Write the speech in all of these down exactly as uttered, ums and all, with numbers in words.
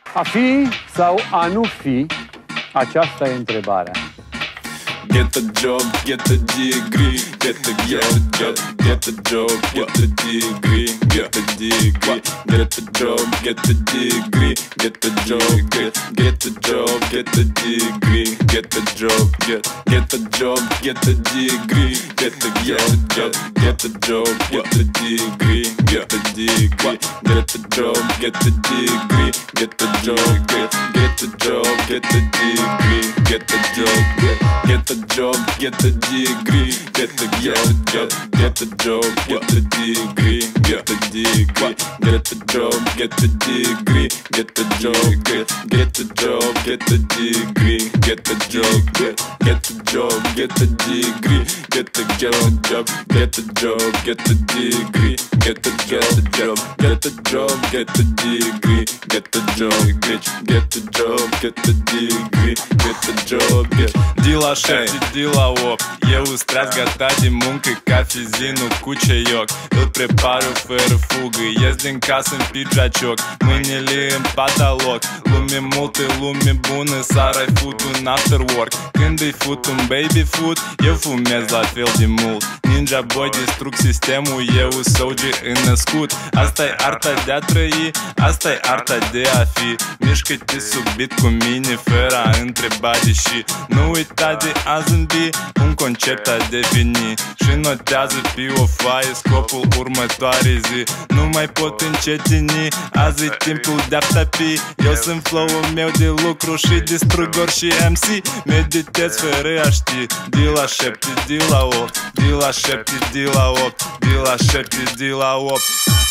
A fi sau a nu fi? Aceasta e întrebarea. Get the job, get the degree, get the get the job, get the job, get the degree, get the degree, get the job, get the degree, get the job, get get the job, get the degree, get the job, get get the job, get the degree, get the get the job, get the job, get the degree, get the degree, get the job, get the degree, get the job, get get the job, get the degree, get the job, get get the job, get the degree, get the get the job, get the job, get the degree, get the degree, get the job, get the degree, get the job, get get the job, get the degree, get the job, get get the job, get the degree, get the job, get the job, get the degree, get the job, get the job, get the degree, get the job, get get the job, get the degree, get the job, get Dila șapte, dila opt. Eu îți treaz gata de muncă ca fizinul cu ceioc. Îl prepar eu fără fugă, ies din casă în pijacioc, mâinile în pataloc. Lume multă, lume bună, sara-i fut un after work. Când îi fut un baby food, eu fumez la fel de mult. Ninja boy, distrug sistemul, eu soldier înnăscut. Asta-i arta de a trăi, asta-i arta de a fi. Mișcă-te sub beat cu mine, fără a întreba de și. Nu uita de a zâmbi, un concept a defini. Și notează pe o foaie scopul următoarei zi. Nu mai pot încetini, azi e timpul de a tapi. Eu sunt flow-ul meu de lucru și distrug orice M C. Meditez fără a ști, de la șapte, de la opt, de la șapte, de la opt, de la șapte, de la opt.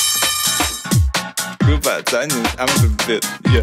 Cu fața am zâmbit, yeah.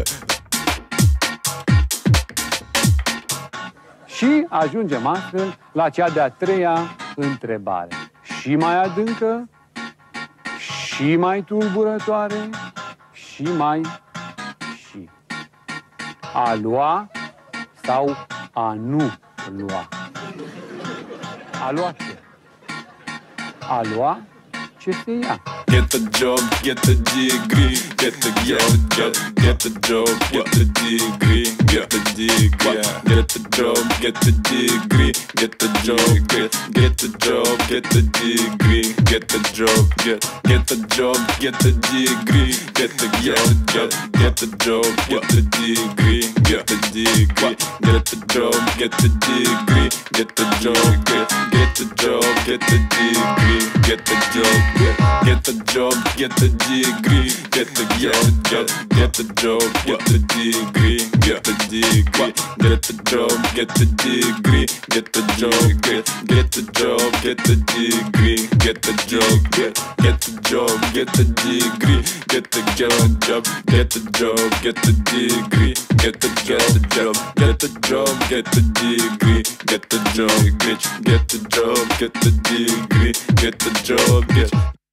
Și ajungem astfel la cea de-a treia întrebare. Și mai adâncă, și mai tulburătoare, și mai și. A lua sau a nu lua? A lua ce? A lua ce se ia? Get the job, get the degree, get the get the job, get the job, get the degree, get the degree, get the job, get the degree, get the job, get get the job, get the degree, get the job, get get the job, get the degree, get the get the job, get the job, get the degree, get the degree, get the job, get the degree, get the job, get get the job, get the degree, get the job, get get the job, get the degree, get the get the job, get the job, get the degree, get the degree, get the job, get the degree, get the job, get get the job, get the degree, get the job, get get the job, get the degree, get the job, get the job, get the degree, get the get the job, get the job, get the degree, get the job, get get the job, get the degree, get the job, get